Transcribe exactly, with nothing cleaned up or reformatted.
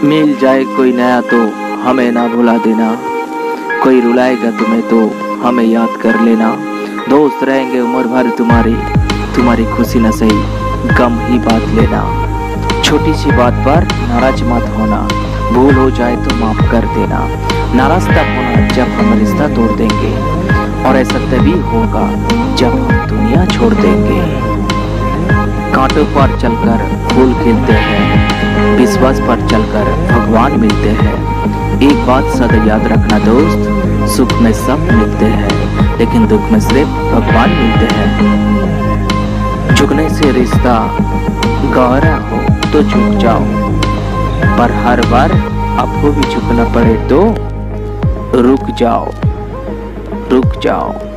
मिल जाए कोई नया तो हमें ना भुला देना, कोई रुलाएगा तुम्हें तो हमें याद कर लेना। दोस्त रहेंगे उम्र भर तुम्हारे, तुम्हारी खुशी न सही गम ही बात लेना। छोटी सी बात पर नाराज मत होना, भूल हो जाए तो माफ कर देना। नाराज तब होना जब हम रिश्ता तोड़ देंगे, और ऐसा तभी होगा जब हम दुनिया छोड़ देंगे। कांटों पर चलकर फूल खिलते हैं, विश्वास पर चलकर भगवान मिलते हैं। एक बात सदा याद रखना दोस्त, सुख में सब मिलते हैं लेकिन दुख में सिर्फ भगवान मिलते हैं। झुकने से रिश्ता गहरा हो तो झुक जाओ, पर हर बार आपको भी झुकना पड़े तो रुक जाओ, रुक जाओ।